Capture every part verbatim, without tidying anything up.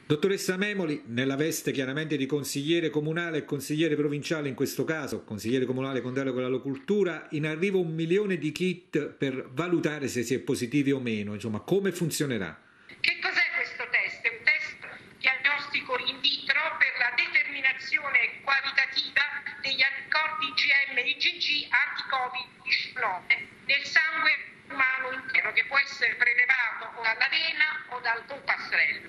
Dottoressa Memoli, nella veste chiaramente di consigliere comunale e consigliere provinciale in questo caso, consigliere comunale con delega alla cultura, in arrivo un milione di kit per valutare se si è positivi o meno, insomma, come funzionerà? Che cos'è questo test? È un test diagnostico in vitro per la determinazione qualitativa degli anticorpi I G M e I G G anti-Covid diciannove nel sangue umano intero, che può essere prelevato o dalla vena o dal polpastrello.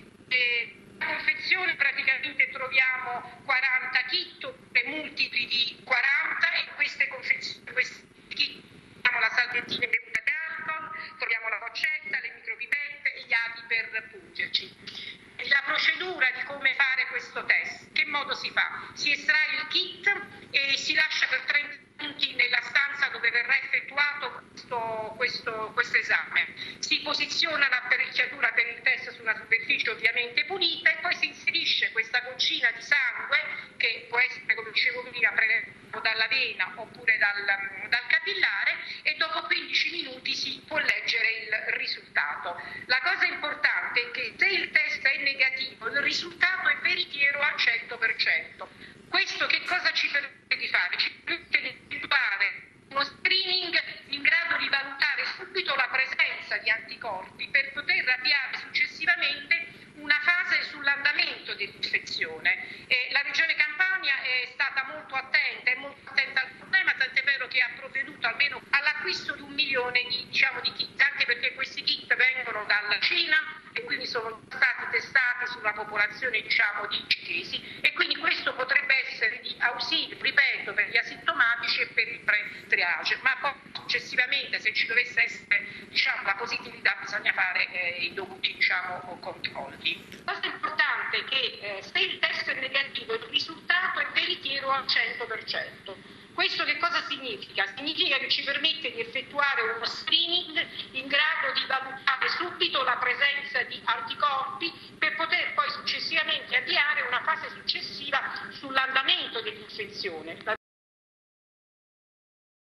Nella confezione praticamente troviamo quaranta kit, multipli di quaranta, e queste confezioni, questi kit, troviamo la salviettina in bevuta Dalton, troviamo la boccetta, le micropipette e gli aghi per pungerci. La procedura di come fare questo test: che modo si fa? Si estrae il kit e si lascia per trenta minuti nella stanza dove verrà effettuato questo, questo, questo esame. Si posiziona l'apparecchiatura per il test su una superficie ovviamente pulita e poi si inserisce questa goccina di sangue, che può essere, come dicevo prima, prelevato dalla vena oppure dal, dal capillare, e dopo quindici minuti si può leggere il risultato. La cosa importante è che se il test è negativo, il risultato è veritiero al cento per cento. Questo che cosa ci permette di fare? Ci permette di effettuare uno screening in grado di valutare subito la presenza di anticorpi per poter avviare successivamente una fase sull'andamento dell'infezione. E la Regione Campania è stata molto attenta, è molto attenta al problema, tant'è vero che ha provveduto almeno all'acquisto di un milione di, diciamo, di kit, anche perché questi kit vengono dalla Cina e quindi sono stati testati sulla popolazione, diciamo, di cinesi, e quindi questo potrebbe essere di ausilio, ripeto, per gli asintomatici e per il pre-triage, ma poi successivamente, se ci dovesse essere, diciamo, la positività, bisogna fare eh, i dovuti, diciamo, controlli. La cosa importante è che eh, se il test è negativo, il risultato è veritiero al cento per cento. Questo che cosa significa? Significa che ci permette di effettuare uno screening in grado di valutare subito la presenza di anticorpi per poter poi successivamente avviare una fase successiva sull'andamento dell'infezione.